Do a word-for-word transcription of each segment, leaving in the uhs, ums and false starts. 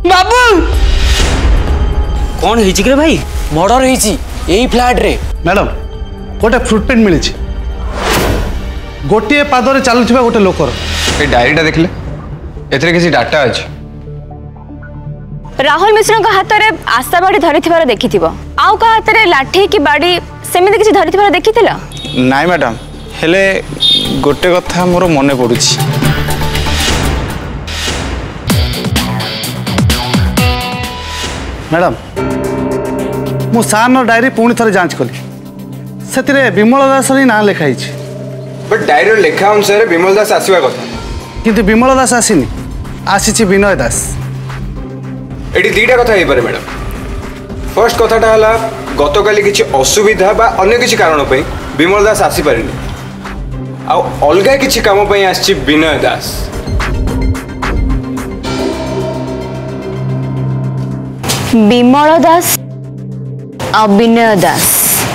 बाबू कौन है कि भाई मर्डर होई यही फ्लैट रे मैडम गोटे फुटप्रिंट मिली गोटे पादरे चलुवा गोटे लोकर ए डायरीटा देखले एथरे किसी डाटा अछि राहुल मिश्र हाथ में आशा बाड़ी धरी देखी आउ का हाथ में लाठी कि बाड़ी सेमती किसी धरी देखी नाई मैडम हेले गोटे कथा मोर मने पड़ुछि मैडम मु सार डायरी पुणी थे जांच कली से विमल दास ना लिखाई बट डायरी लेखा अनुसार विमल दास आसवा कथा किंतु विमल दास आसीनी आसी विनय दास एटी दीटा कथा हो पारे मैडम फर्स्ट कथाटा हला गतकाली किसी असुविधा बा अन्य किसी कारण पे विमल दास आसी पारिनी आ अलगा किसी काम पे आसी विनय दास विमल दास आ विनय दास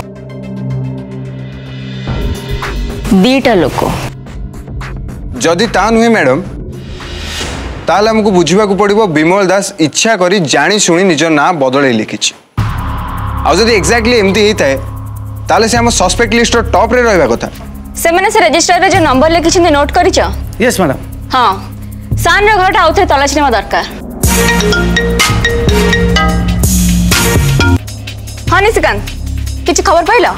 दीटा लोक जदि ता नुहे मैडम ताल हमको बुझा पड़ो विमल दास इच्छा करी जानी शुणी निज ना बदल लिखी आदि एक्जाक्टली एमती होता है ताले से हम सस्पेक्ट लिस्ट टॉप रे रहबा कथा से माने से रजिस्टर रे जो नंबर लिखि नोट करिछ यस मैडम हां सान रे घरटा आउथे तलाशी नेमा दरकार हां निशिकांत किछि खबर पाइला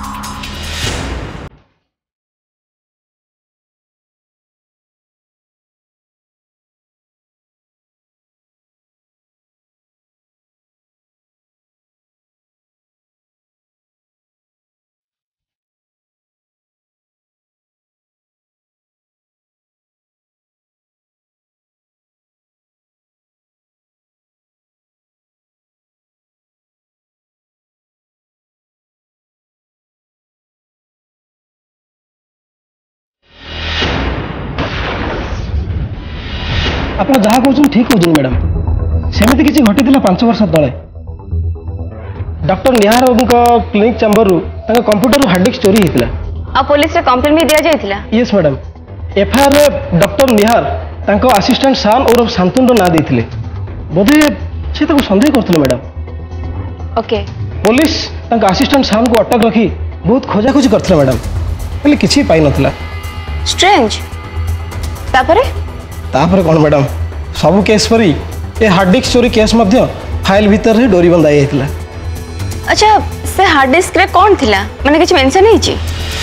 आप जहाँ कहते ठीक कहते मैडम सेमती किसी घटी पांच वर्ष तले डॉक्टर निहार क्लिनिक चैम्बर रु कंप्यूटर हार्ड डिस्क चोरी होता आ पुलिस रे कंप्लेन भी दिया जाइथिला यस मैडम एफआईआर रे डॉक्टर निहार तांको असिस्टेंट शान और शांतुन ना देथिले बोधे से ताको संदेह करथिले मैडम ओके पुलिस तांको असिस्टेंट शान को अटक रखी बहुत खोजा खोजी करथिले मैडम हेले किछि पाइ नथिला स्ट्रेंज तापरे तापर कौन मैडम सबू केस परी ए हार्ड डिस्क चोरी केस मध्य फाइल भीतर ही डोरी बंधा जाइथिला अच्छा से हार्ड डिस्क रे कौन थिला माने किछ मेंशन नहीं छी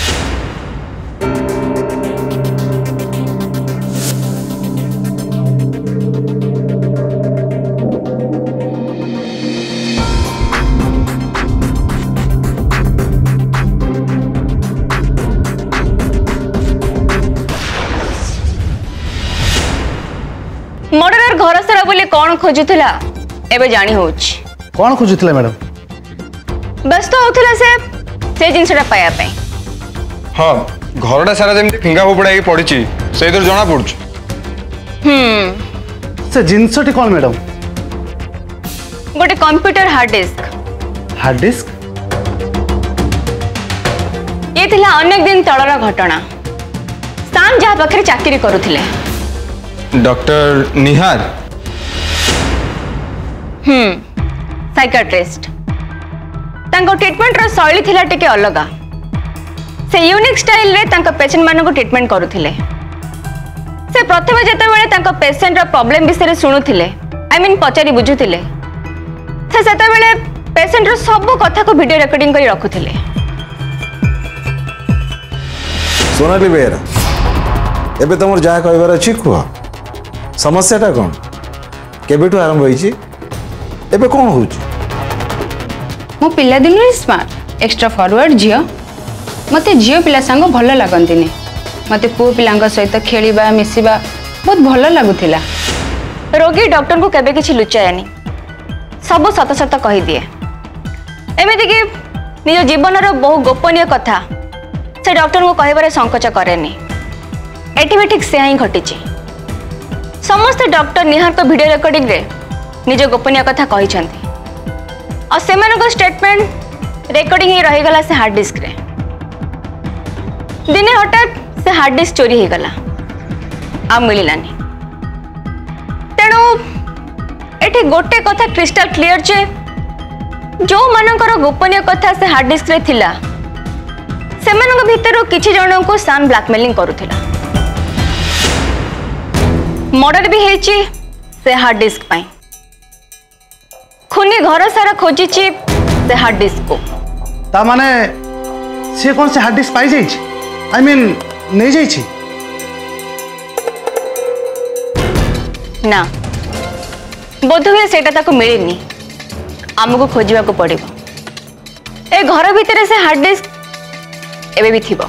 मर्डर घर सारा बोले कौन खोजुला एबे जानी होछ कौन खोजुला मैडम बस तो होथला से से जिनसटा पाया पे हां घरडा सारा जेमती फिंगा फोपड़ाई पड़िची से इधर जणा पड़छ हम्म से जिनसटी कौन मैडम गोटे computer hard disk hard disk ये थिला अनेक दिन तळर घटना स्थान जहाँ पाखरे चाकरी करुथिले डॉक्टर निहार हम्म साइकियाट्रिस्ट तांको ट्रीटमेंट रो शैली थिला टिके अलगा से यूनिक स्टाइल रे तांको पेशेंट मानको ट्रीटमेंट करुथिले से प्रथम जेते बेले तांको पेशेंट रो प्रॉब्लम विषय रे सुनुथिले आई मीन पचारी बुझुथिले से सेते बेले पेशेंट रो सब कथा को वीडियो रिकॉर्डिंग करी रखुथिले सोनाली बेरा एबे तमर जा कहबार अछि कुआ समस्याटा कौन केबेठू आरंभ होईची एबे कौन होची मो पिला दिन स्मार्ट एक्स्ट्रा फॉरवर्ड झियो मते झियो पिला संग भल लागंतिनी मते पु पिलांग सहित खेलिबा मिसिबा बहुत भल लागुथिला रोगी डॉक्टर को केबे किछि लुचायानी सब सत सत कहि दिए एमिति कि निज जीवन रो बहु गोपनीय कथा से डॉक्टर को कहबारे संकोच करेनी एटी भी ठीक से ही घटिची समस्त डॉक्टर निहार को वीडियो रिकॉर्डिंग रे निज गोपनीय कथा कही और से स्टेटमेंट रिकॉर्डिंग ही रही गला से हार्ड डिस्क रे दिने हठात से हार्ड डिस्क चोरी हो गला आ मिलानी तेणु एठी गोटे कथा क्रिस्टल क्लियर जे जो मानकर गोपनीय कथा से हार्ड डिस्क रे थिला सेमानक भितर किछि जण को सान ब्लैकमेलिंग करूथिला। मर्डर भी हेची से हार्ड डिस्क पाई। खुनी घर सारा खोजिची से हार्ड डिस्क को। ता माने से कौन से हार्ड डिस्क पाई जाइछि? आई मीन नहीं जाइछि? ना बोध हुए सेटा ताको मिलेनी। आमको खोजिबा को पड़िबो। ए घर भितर से हार्ड डिस्क एबे भी थिबो।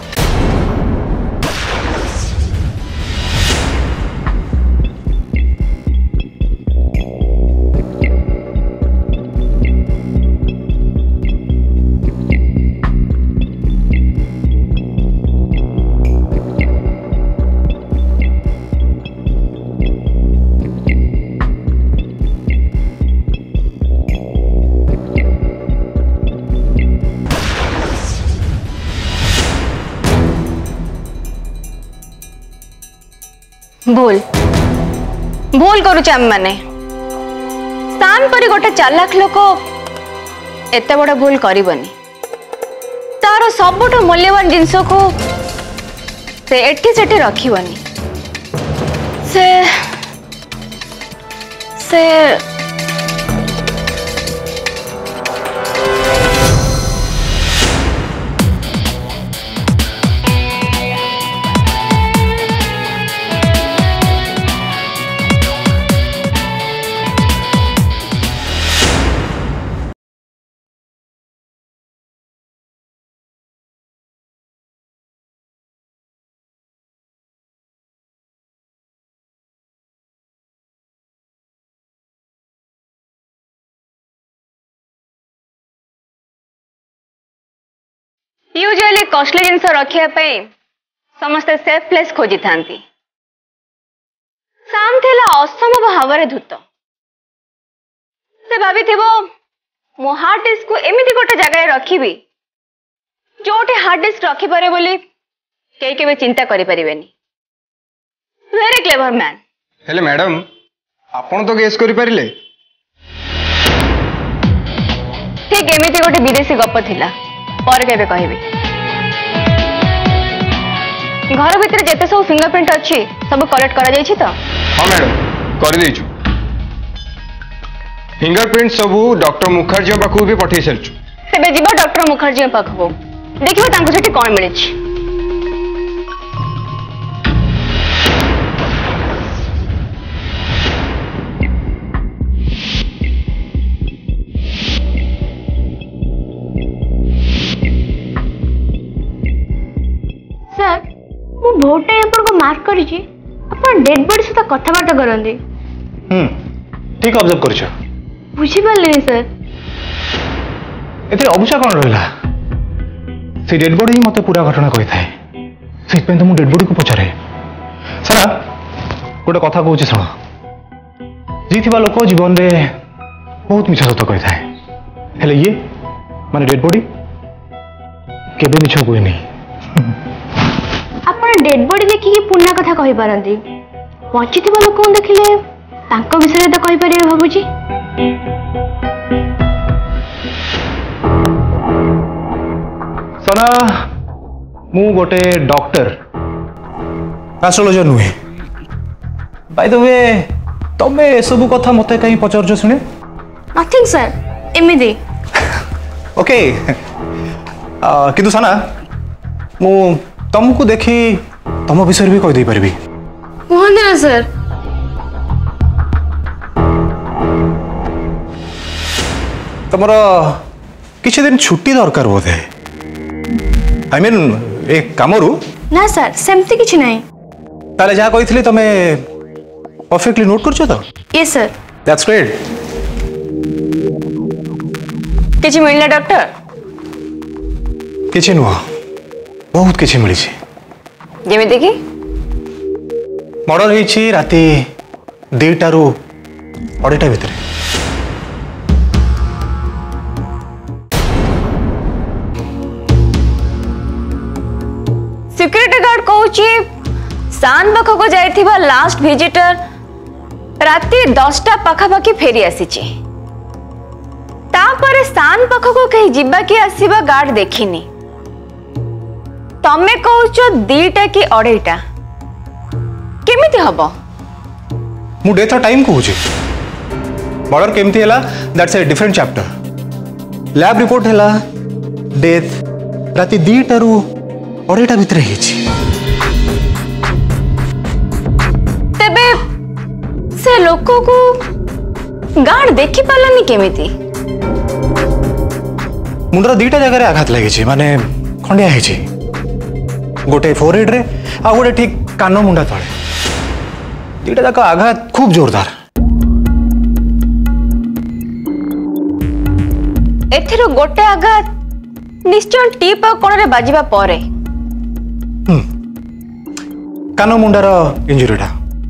भूल भूल करुचे आम माने सान परी गोटे चालाक लोक एत बड़ा भूल करबनी। तार सबुठ मूल्यवान जिनस को से एठी सेठी रखिबनी। से से यूजुअली कॉस्टली जिनस रखिया समस्ते सेफ प्लेस खोजी थांती। साम थिला असंभव भाव धूत। से भाभी थिबो मो हार्ड डिस्क को एमिति गोटे जगह रखिबी जोटे हार्ड डिस्क रखी पारे बोली केई केबे चिंता करि परिबेनी। Very clever man. हेले मैडम आपण तो गेस करि परिले। ठीक एमिति गोटे विदेशी गप थिला पर केबे कहबी। घर भीतर जेते सब फिंगरप्रिंट अच्छी सब कलेक्ट करा जाइछि त? हां मैडम कर देछु। फिंगरप्रिंट सब डॉक्टर मुखर्जी पाखु भी पठै सरछु। सेबे जीवा डॉक्टर मुखर्जी पाखु देखिबो तांको सेठी कोन मिलिछि। सर मु बहुत टाइम पर को मार्क करी छी अपन डेड बॉडी से कथबार्ता करंदी। हम्म ठीक ऑब्जर्व करछ। बुझी पारलेनी सर। एते अबुझा कोन रहला? से डेड बॉडी मते पूरा घटना कहि थाए। से पे तो मु डेड बॉडी को पछारे। सारा गोटे कथा कहूची सुन। जीथिबा लोक जीवन रे बहुत मिछ सत कहि थाए। हेले ये माने डेड बॉडी केबे मिछ कोइ नहीं। अपन डेड बॉडी देखि पुण्य कथा कहि पारंती। बचिथिबा लोक को देखिले तांको विषय तो कहि परिबे भाबुची। सना मु गोटे डॉक्टर एस्ट्रोलॉजर नुहे। बाय द वे तमे सब कथा मते कहीं पचारछ सुने? Nothing sir एमिदी। ओके किंतु सना मु तुमको देखी तुम विषय भी कह दे पारबी। कहंदे ना सर। तुमर किसी दिन छुट्टी दरकार बोधे? आई मीन एक कामरू? ना सर सेमती किछि नहीं। ताले जा कहितली तमे परफेक्टली नोट करछो तो? Yes sir. That's great. किछि मिलना डॉक्टर? किछि नुह बहुत किछि मिली छी। जेमिति कि मर्डर होईछि राती दुईटा रु अढ़ाईटा भितर। सिक्योरिटी गार्ड कहूची सान पाखक जाइथिबा लास्ट विजिटर राति दसटा पाखापाखि फेरी आसीची तापर सान पाखक कहीं जीवा कि आसीबा गार्ड देखिनी तमे कहूच दीटा कि अढ़ईटा केमिति हबो मु डेथ टाइम कहूँ मर्डर केमती है that's a different chapter lab report है डेथ राति दीटारू अढ़ईटा भितर तेबे से लोक को गार्ड देखि पालानी केमिति मुंडर दीटा जगह आघात लगी माने खंडिया है गोटे फोरहेड रे आ गोटे ठीक कान मुंडा तले दीटा जाक आघात खूब जोरदार एथिरो गोटे आघात निश्चय टीप कोण रे बाजिबा परे कान मुंडार इंजुरीटा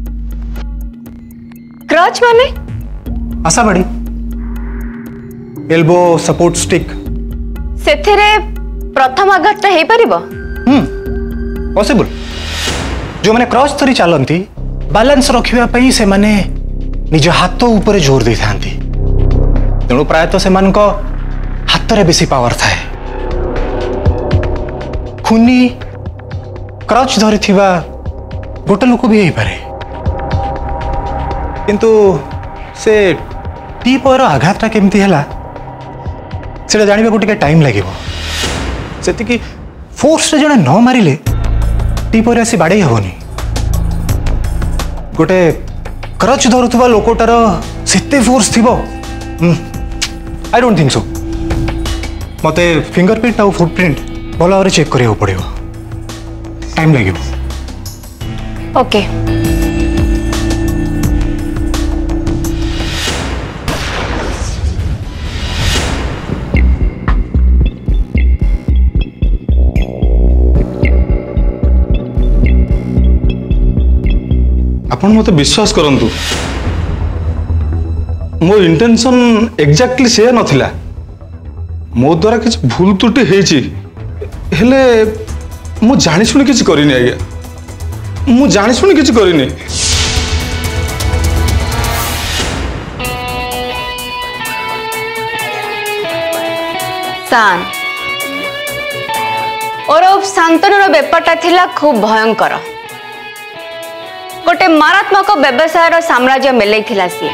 क्रच माने आशा बाड़ी एल्बो सपोर्ट स्टिक सेथिरे प्रथम आघातटा हे परिबो हम्म पॉसिबल जो माने क्रॉस धरी चलती बैलेंस रखिबा पई से माने निज हाथ ऊपर जोर दे थांती तेणु प्रायतः से मान को हाथ रे बेसी पावर थाए खुनी क्रच धरी थिबा गोटे लोक भी पारे किंतु से टीपर आघातटा केमती हैला सेटा जानिबा को टिके टाइम लागिबो सेति फोर्स रे जने न मारिले टीपर आसी बाड़े हेबनी गोटे क्रच धरुवा लोकटार सेते फोर्स थिबो आई डोंट थिंक सो मते फिंगरप्रिंट और फुटप्रिंट भल भाव चेक करिया पड़िबो टाइम लागिबो ओके आपण मत विश्वास करंतु मो इंटेंशन एग्जैक्टली से नथिला मो द्वारा किछ भूल त्रुटि हेची हेले मु जानि सुनि किछ करिनि आज्ञा मु जानि सुनि किछ करिनि सान ओरफ शांतनुर बेपारटा थिला खूब भयंकर गोटे मारात्मक व्यवसायर साम्राज्य मिलई थिला सी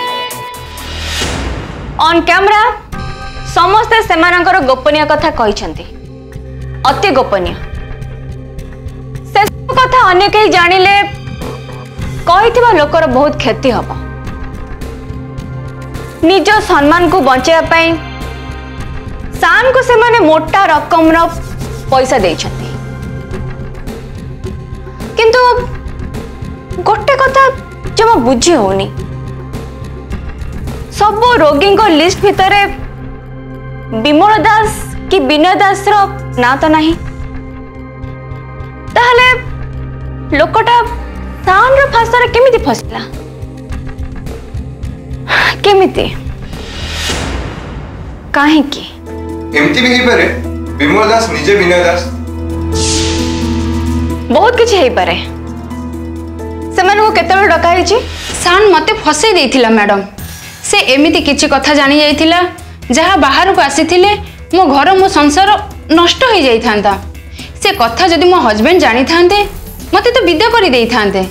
ऑन कैमरा समस्ते सेमानकर गोपनीय कथा कहिसंती अति गोपनीय से कथा अन्य कहीं जानिले कहिथिबा लोकर बहुत क्षति हबो निज सम्मान को बचाया पाई सान को से माने मोटा रकम रो पैसा देइछंती किंतु गोटे कथा जमा बुझी होनी सब रोगी को लिस्ट भितर विमल दास कि विनय दास रो ना तो नहीं ताहले लोकटा सान रो फासरे केमिति फसला केमिति काहे की एमती भी ही पारे विमल दास निजे विनय दास बहुत किछि हे पारे सेमानू केतबे डका हिची सान मते फसई देथिला मैडम से एमिति किछि कथा जानि जाइथिला जहा बाहर को आसीथिले मो घर मो संसार नष्ट हो जाई थांता से कथा जदि मो हस्बैंड जानि थांते मते तो विदा करि देई थांते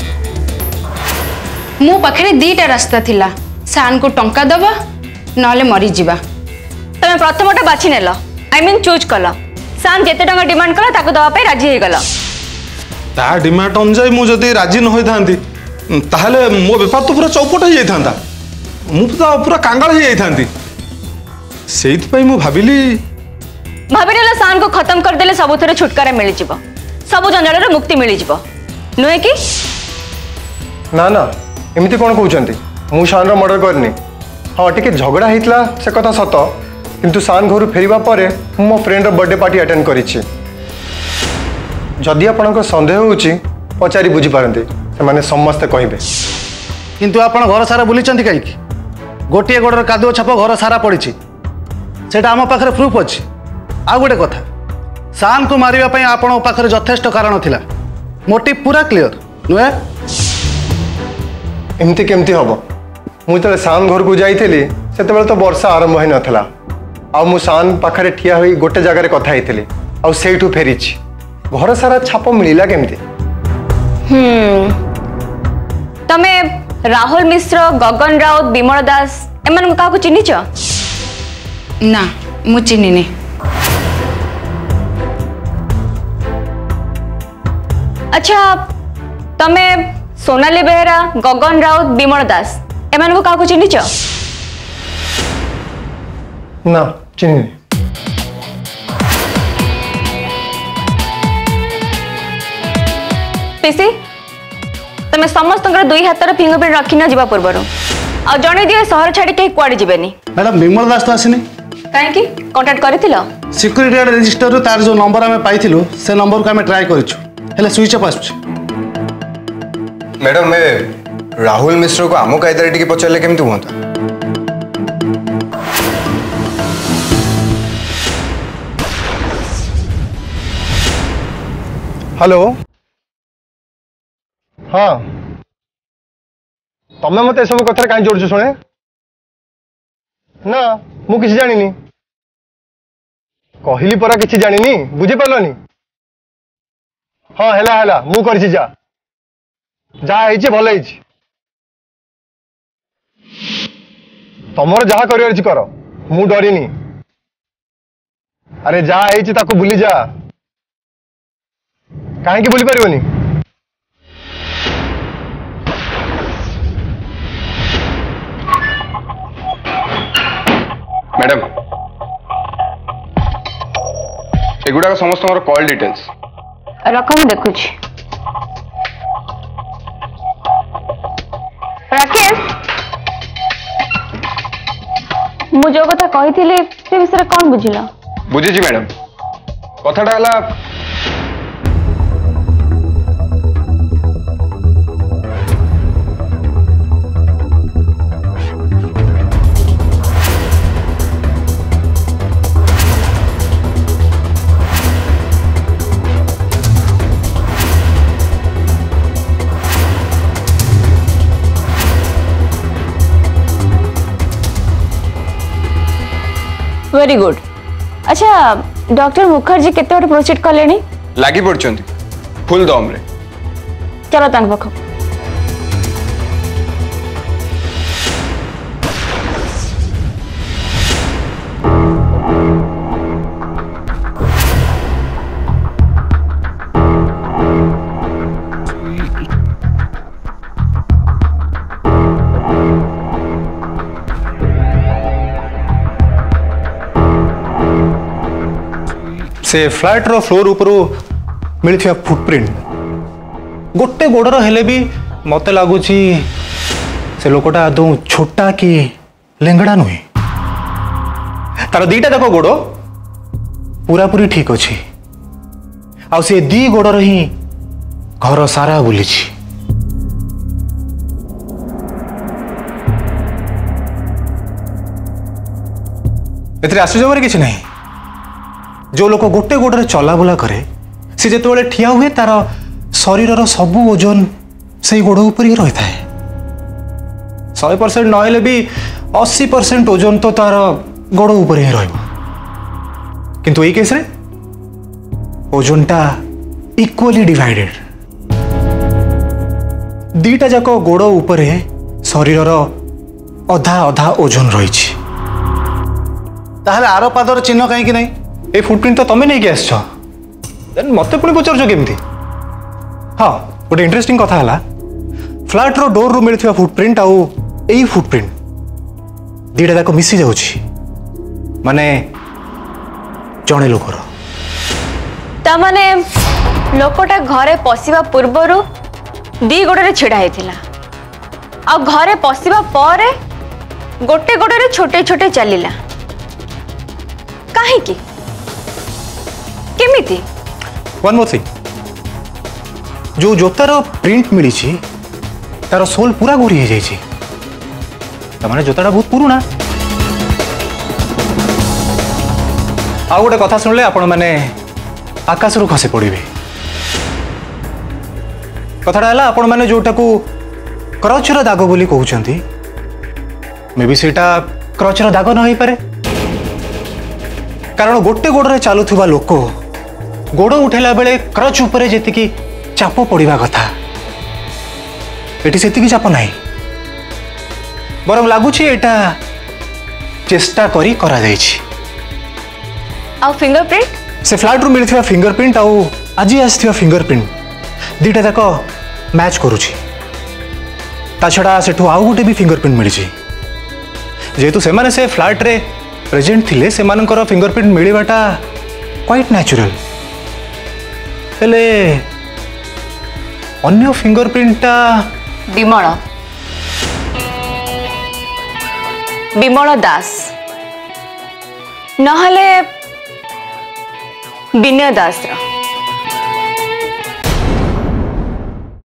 मो पाखरे दीटा रास्ता थिला सान को टंका दबा नले मरि जिबा तमे प्रथमटा बाछि नेलो आई मीन चूज कलो सान जेते टंका डिमांड कला ताको दवा पे राजी हे गलो ता डिमांड अनुसार मु जदि राजी न होई थांती ताहले मो बेपार तो पूरा चौपट हो जाई थांता मु तो पूरा कांगाल हो जाई थांती सेइत पई मु भाबिली भाबिनेला सान को खत्म कर देले सब थरे छुटकारा मिल जिवो सब जंजाल रे मुक्ति मिल जिवो नुए की ना ना एमिति कोन कहउचंती मु सान रो मर्डर करनी हां टिके झगड़ा हेतला से कथा सत किंतु सान घर फेरिबा परे मो फ्रेंड रो बर्थडे पार्टी अटेंड करिछि जदि आपन सन्देह होची पचारि बुझी पारंती से माने समस्त कहिबे किंतु आपण घर सारा बुलीचंती काई गोटे गोड़र कादुओ छाप घर सारा पड़ी सेटा आम पाखे प्रूफ अच्छी आ गोटे कथा सान को मारिबा पई आपण पाखे यथेष्ट कारण थिला मोटिव पूरा क्लियर नुए एमती केमती हम मुझे सान घर को जाइली से तो वर्षा आरंभ हो नाला आ मु सान पाखे ठिया हो गोटे जगार कथा होती आठू फेरी घर सारा छाप मिलला केमती तमे राहुल मिश्र गगन राउत विमल दास एम क्या चिन्हिच ना मु चिन्हिनी अच्छा तमे सोनाली बेहरा गगन राउत विमल दास एम क्या चिन्हिच ना चिन्ह पिसी तमे समस्त दुई हाथर फिंगरप्रिंट रखिना जीवा पूर्वर आ जणे दिए सहर छाड़ी कहीं कुआडे जीवेनी मैडम विमल दास तो आसनी काहेकि कांटेक्ट करथिलो सिक्यूरिटी गार्ड रजिस्टर तार जो नंबर आम पाइलु से नंबर को आम ट्राए करूँ हेले स्विच ऑफ आस मैडम मैं राहुल मिश्र को आम कायदारे टिके पचारे केमती हुआ हेलो हाँ तमें मत सब कथा कहीं जोड़छ शुणे ना मु किसी जानी कहली परा किसी जानी बुझी पारलनी हाँ हैला हैला मु कर जा जा भल तमर जहा कर कर मु डरिनी अरे जा ताको बुली जा कहीं बुली पारिबनी मैडम एगुड़ा समस्त कॉल डिटेल्स रख मु देखुची राकेश मु जो कथा कही से विषय कौन बुझिल बुझी मैडम कथाटा है वेरी गुड अच्छा डॉक्टर मुखर्जी केते बड़ प्रोसीड कले लगी पड़छंती फुल दम रे चलो तांग पख से फ्लैट रो फ्लोर ऊपर मिलथिया फुटप्रिंट गोटे गोड़र हेले भी मत लगुच से लोकटा आदौ छोटा कि लेंगड़ा नुहे तार दीटा जाक गोड़ पूरा पूरी ठीक अच्छी आ से दी गोड़र ही घर सारा बुली एथिरे आश्चर्य किसी नहीं जो लोक गोटे गोड़े चलाबुला करे सी जिते ठिया हुए तार शरीर सबू ओजन से गोड़ उपर ही रही है सौ परसेंट नहले भी अस्सी परसेंट ओजन तो तार गोड़ उपर ही रु ये केस रे ओजनटा इक्वली डिवाइडेड दीटा जाक गोड़ उपर शरीर अधा अधा ओजन रही आर पादर चिन्ह कहीं नहीं ए फुटप्रिंट तो तुम्हें नहीं आस मत पुणी पचार केमती हाँ गोटे इंटरेस्टिंग कथा है फ्लैट रो डोर रू मिलता फुटप्रिंट आउ यही फुटप्रिंट दीटा जाक मिसी जाउछि माने जड़े लोकर तामाने लोकटा घरे पशिबा पूर्वरु दी गोड़े छिड़ा हेतिला आ घरे पशिबा परे गोटे गोड़े छोटे छोटे चलिला काहे की केमिति वन मोर थिंग जो जोतार प्रिंट मिली तार सोल पूरा घोरी हो जाइए तमाने जोताटा बहुत पुराना आ गोटे कथा शुणिले आपण मैंने आकाश रू खसी पड़े कथाटा है आपण मैंने जोटा को क्रचर दाग बोली कहते मे बी सेटा क्रचर दाग न हो पारे कारण गोटे गोड़े चलुवा लोक गोड़ उठेला बेले क्रच उपरे जेतिकी चाप पड़ा कथा एटी सेतिकी चाप नहीं बरम लगुच एटा चेष्टा करी करा जायछि। आ फिंगरप्रिंट से फ्लैट रु मिलथिबा फिंगरप्रिंट आउ आज आसथिबा फिंगरप्रिंट दीटा जाक मैच करुछि ता छड़ा सेठु आउ गोटे भी फिंगरप्रिंट मिली जेहेतु से माने से फ्लैट रे प्रेजेंट थिले से मानकर फिंगरप्रिंट मिलवाटा क्वाइट नेचुरल हेले अन्य फिंगरप्रिंटा विमल विमल दास नहले विनय दास रा